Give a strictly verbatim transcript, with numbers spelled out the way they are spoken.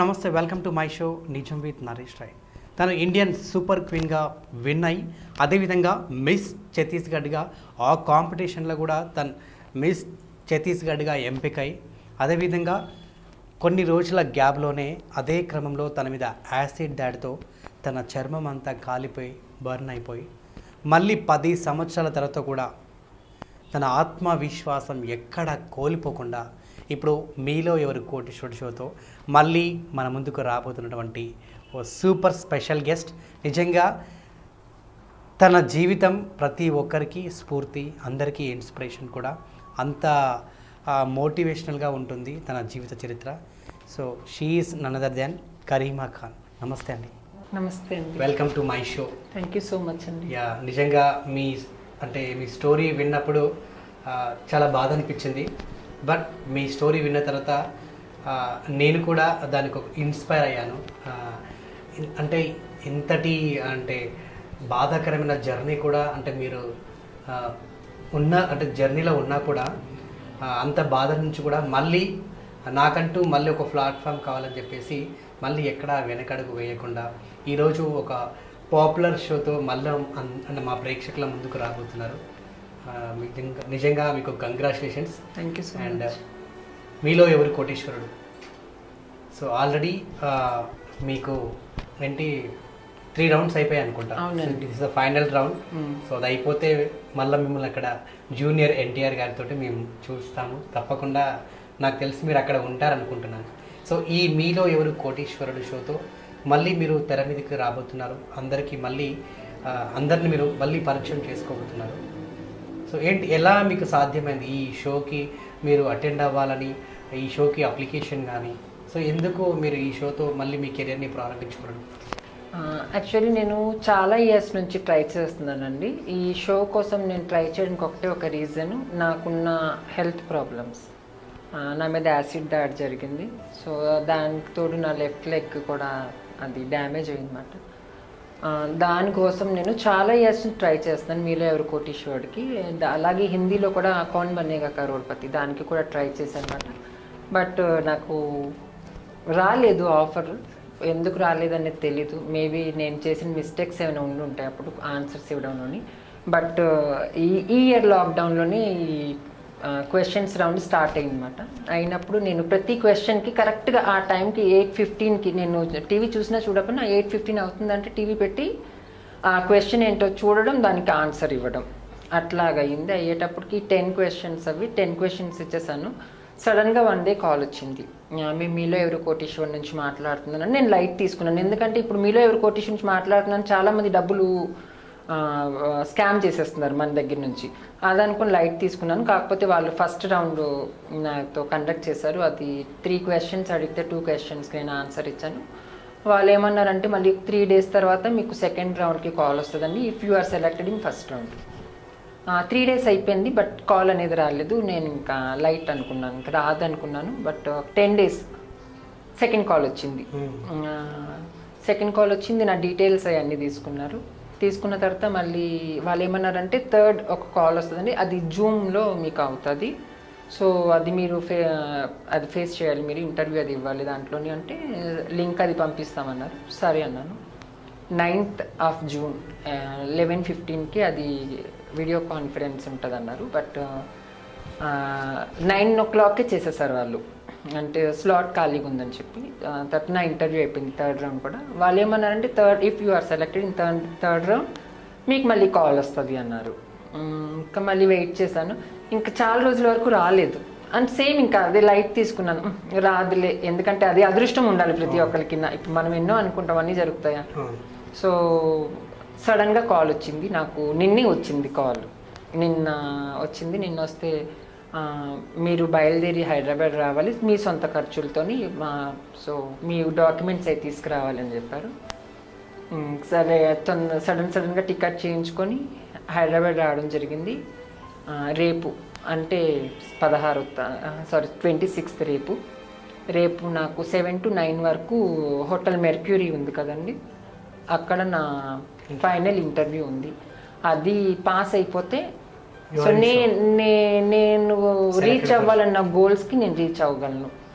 నమస్తే, welcome to my show Nijam with Naresh Rai. తను Indian super క్వీన్గా win అయ్యి అదేవిధంగా మిస్ ఛత్తీస్గఢ్గా ఆ కాంపిటీషన్లో కూడా తను మిస్ ఛత్తీస్గఢ్గా ఎంపికై అదేవిధంగా కొన్ని రోజుల గ్యాప్లోనే అదే క్రమంలో తన మీద యాసిడ్ దాడితో తన చర్మం అంతా కాలిపోయి బర్న్ అయిపోయి మళ్ళీ పది సంవత్సరాల తర్వాత కూడా తన ఆత్మవిశ్వాసం ఎక్కడ కోల్పోకుండా ఇప్పుడు మీలో ఎవరు కోటీశ్వరుడు షోతో మళ్ళీ మన ముందుకు రాబోతున్నటువంటి ఓ సూపర్ స్పెషల్ గెస్ట్. నిజంగా తన జీవితం ప్రతి ఒక్కరికి స్ఫూర్తి, అందరికీ ఇన్స్పిరేషన్ కూడా, అంత మోటివేషనల్గా ఉంటుంది తన జీవిత చరిత్ర. So she is none other than Karima Khan. నమస్తే అండి. నమస్తే అండి. Welcome to my show. Thank you so much అండి. యా, నిజంగా మీ అంటే మీ స్టోరీ విన్నప్పుడు చాలా బాధ అనిపించింది. బట్ మీ స్టోరీ విన్న తర్వాత నేను కూడా దానికి ఒక ఇన్స్పైర్ అయ్యాను. అంటే ఇంతటి అంటే బాధాకరమైన జర్నీ కూడా అంటే మీరు ఉన్న అంటే జర్నీలో ఉన్నా కూడా అంత బాధ నుంచి కూడా మళ్ళీ నాకంటూ మళ్ళీ ఒక ప్లాట్ఫామ్ కావాలని చెప్పేసి మళ్ళీ ఎక్కడ వెనకడుగు వేయకుండా ఈరోజు ఒక పాపులర్ షోతో మళ్ళీ అంటే మా ప్రేక్షకుల ముందుకు రాబోతున్నారు. నిజంగా నిజంగా మీకు congratulations. Thank you so and much. మీలో ఎవరు కోటీశ్వరుడు. సో ఆల్రెడీ మీకు ఏంటి త్రీ రౌండ్స్ అయిపోయాయి అనుకుంటా. This is the final round. So అది అయిపోతే మళ్ళీ మిమ్మల్ని అక్కడ జూనియర్ ఎన్టీఆర్ గారితో మేము చూస్తాము తప్పకుండా. నాకు తెలిసి మీరు అక్కడ ఉంటారనుకుంటున్నాను. సో ఈ మీలో ఎవరు కోటీశ్వరుడు షోతో మళ్ళీ మీరు తెర మీదకి రాబోతున్నారు. అందరికీ మళ్ళీ అందరిని మీరు మళ్ళీ పరిచయం చేసుకోబోతున్నారు. సో ఏంటి, ఎలా మీకు సాధ్యమైంది ఈ షోకి మీరు అటెండ్ అవ్వాలని, ఈ షోకి అప్లికేషన్ కానీ, సో ఎందుకు మీరు ఈ షోతో మళ్ళీ మీ కెరీర్ని ప్రారంభించుకోవడం? యాక్చువల్లీ నేను చాలా ఇయర్స్ నుంచి ట్రై చేస్తున్నానండి. ఈ షో కోసం నేను ట్రై చేయడానికి ఒకటే ఒక రీజన్, నాకున్న హెల్త్ ప్రాబ్లమ్స్. నా మీద యాసిడ్ దాడి జరిగింది. సో దానికి తోడు నా లెఫ్ట్ లెగ్ కూడా అది డ్యామేజ్ అయిందన్నమాట. దానికోసం నేను చాలా ఇయర్స్ ట్రై చేస్తున్నాను మీలో ఎవరు కోటీశ్వరుడికి. అలాగే హిందీలో కూడా కౌన్ బనేగా కరోడ్పతి దానికి కూడా ట్రై చేశాను అనమాట. బట్ నాకు రాలేదు ఆఫర్. ఎందుకు రాలేదనేది తెలీదు. మేబీ నేను చేసిన మిస్టేక్స్ ఏమైనా ఉండి ఉంటాయి అప్పుడు ఆన్సర్స్ ఇవ్వడంలోని. బట్ ఈ ఈ ఇయర్ లాక్డౌన్లోని ఈ క్వశ్చన్స్ రౌండ్ స్టార్ట్ అయిందన్నమాట. అయినప్పుడు నేను ప్రతి క్వశ్చన్కి కరెక్ట్గా ఆ టైంకి ఎయిట్ ఫిఫ్టీన్కి నేను టీవీ చూసినా చూడకుండా ఎయిట్ ఫిఫ్టీన్ అవుతుందంటే టీవీ పెట్టి ఆ క్వశ్చన్ ఏంటో చూడడం, దానికి ఆన్సర్ ఇవ్వడం, అట్లాగా అయింది. అయ్యేటప్పటికి టెన్ క్వశ్చన్స్ అవి టెన్ క్వశ్చన్స్ ఇచ్చేసాను. సడన్గా వన్ డే కాల్ వచ్చింది, మేము మీలో ఎవరు కోటీశ్వర్ నుంచి మాట్లాడుతున్నాను. నేను లైట్ తీసుకున్నాను, ఎందుకంటే ఇప్పుడు మీలో ఎవరు కోటీశ్వర్ నుంచి మాట్లాడుతున్నాను చాలామంది డబ్బులు స్కామ్ చేసేస్తున్నారు మన దగ్గర నుంచి. అది అనుకుని లైట్ తీసుకున్నాను. కాకపోతే వాళ్ళు ఫస్ట్ రౌండ్ నాతో కండక్ట్ చేశారు. అది త్రీ క్వశ్చన్స్ అడిగితే టూ క్వశ్చన్స్కి నేను ఆన్సర్ ఇచ్చాను. వాళ్ళు ఏమన్నారంటే మళ్ళీ త్రీ డేస్ తర్వాత మీకు సెకండ్ రౌండ్కి కాల్ వస్తుందండి if you are selected in first round. Three days అయిపోయింది బట్ కాల్ అనేది రాలేదు. నేను ఇంకా లైట్ అనుకున్నాను, ఇంకా రాదు అనుకున్నాను. But ten days second call వచ్చింది. సెకండ్ కాల్ వచ్చింది, నా డీటెయిల్స్ అవన్నీ తీసుకున్నారు. తీసుకున్న తర్వాత మళ్ళీ వాళ్ళు ఏమన్నారంటే థర్డ్ ఒక కాల్ వస్తుందండి, అది జూమ్లో మీకు అవుతుంది. సో అది మీరు ఫే అది ఫేస్ చేయాలి, మీరు ఇంటర్వ్యూ అది ఇవ్వాలి దాంట్లోని అంటే లింక్ అది పంపిస్తామన్నారు. సరే అన్నాను. నైన్త్ ఆఫ్ జూన్ లెవెన్ ఫిఫ్టీన్కి అది వీడియో కాన్ఫరెన్స్ ఉంటుంది అన్నారు. బట్ నైన్ ఓ క్లాక్కే చేసేసారు వాళ్ళు, అంటే స్లాట్ ఖాళీగా ఉందని చెప్పి. తర్వాత నా ఇంటర్వ్యూ అయిపోయింది, థర్డ్ రౌండ్ కూడా. వాళ్ళు ఏమన్నారంటే third if you are selected in third third round మీకు మళ్ళీ కాల్ వస్తుంది అన్నారు. ఇంకా మళ్ళీ వెయిట్ చేశాను, ఇంకా చాలా రోజుల వరకు రాలేదు. అండ్ సేమ్ ఇంకా అదే లైట్ తీసుకున్నాను, రాదులే, ఎందుకంటే అది అదృష్టం ఉండాలి ప్రతి ఒక్కరికి. ఇప్పుడు మనం ఎన్నో అనుకుంటాం అన్నీ జరుగుతాయా. సో సడన్గా కాల్ వచ్చింది నాకు, నిన్నే వచ్చింది కాల్, నిన్న వచ్చింది. నిన్న వస్తే మీరు బయలుదేరి హైదరాబాద్ రావాలి మీ సొంత ఖర్చులతోని, మా సో మీ డాక్యుమెంట్స్ అవి తీసుకురావాలని చెప్పారు. సరే తొందర సడన్ సడన్గా టికెట్ చేయించుకొని హైదరాబాద్ రావడం జరిగింది. రేపు అంటే పదహారు సారీ ట్వంటీ సిక్స్త్ రేపు రేపు నాకు సెవెన్ టు నైన్ వరకు హోటల్ మెర్క్యూరీ ఉంది కదండి, అక్కడ నా ఫైనల్ ఇంటర్వ్యూ ఉంది. అది పాస్ అయిపోతే సో నే నేను రీచ్ అవ్వాలన్న గోల్స్కి నేను రీచ్ అవ్వగలను.